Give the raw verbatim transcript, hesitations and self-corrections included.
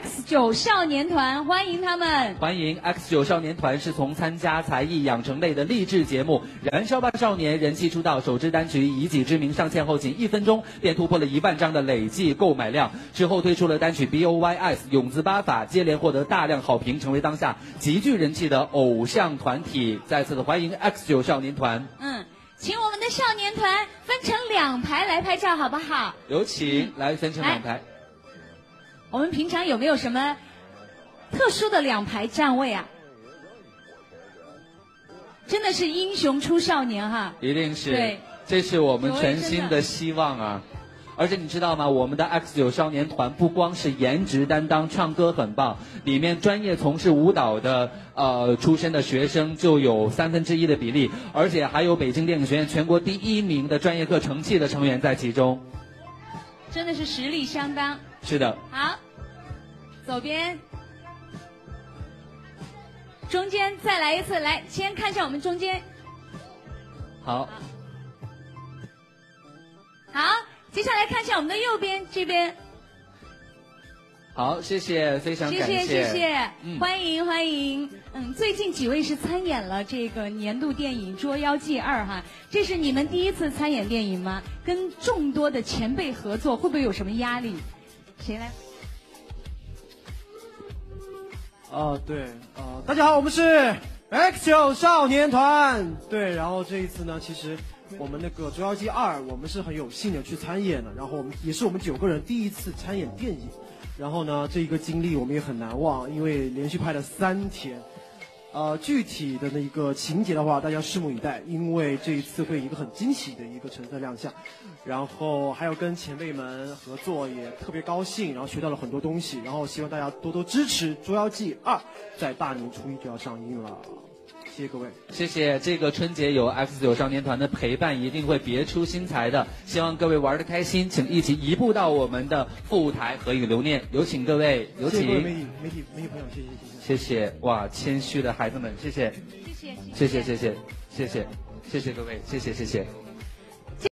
X 九少年团，欢迎他们。 欢迎 X 九少年团是从参加才艺养成类的励志节目《燃烧吧少年》人气出道，首支单曲以己之名上线后仅一分钟便突破了一万张的累计购买量，之后推出了单曲 B O Y S 永字八法，接连获得大量好评，成为当下极具人气的偶像团体。再次的欢迎 X 九少年团。 嗯。请我们的少年团分成两排来拍照，好不好？ 有请，嗯、来分成两排。 我们平常有没有什么特殊的两排站位啊？真的是英雄出少年哈！ 一定是， 对， 这是我们全新的希望啊！而且你知道吗？我们的 X 九少年团不光是颜值担当，唱歌很棒，里面专业从事舞蹈的呃出身的学生就有三分之一的比例，而且还有北京电影学院全国第一名的专业课成绩的成员在其中， 真的是实力相当。 是的。 好，左边，中间再来一次，来，先看一下我们中间。 好。 好。接下来看一下我们的右边这边。 好，谢谢，非常感谢， 谢谢谢谢、 嗯， 欢迎欢迎。嗯，最近几位是参演了这个年度电影《捉妖记二》哈，这是你们第一次参演电影吗？跟众多的前辈合作，会不会有什么压力？谁来？ 哦、呃，对，呃，大家好，我们是 X 九少年团。对，然后这一次呢，其实。我们那个《捉妖记二》，我们是很有幸的去参演的，然后我们也是我们九个人第一次参演电影，然后呢，这一个经历我们也很难忘，因为连续拍了三天，呃，具体的那一个情节的话，大家拭目以待，因为这一次会一个很惊喜的一个成色亮相，然后还有跟前辈们合作也特别高兴，然后学到了很多东西，然后希望大家多多支持《捉妖记二》，在大年初一就要上映了。谢谢各位， 谢谢。这个春节有 X 九少年团的陪伴，一定会别出心裁的。希望各位玩得开心，请一起移步到我们的副舞台合影留念。有请各位，有请。 谢谢各位媒体媒体媒体朋友，谢谢谢谢。谢谢，哇，谦虚的孩子们，谢谢， 谢谢， 谢谢谢谢谢谢谢谢各位，谢谢谢谢。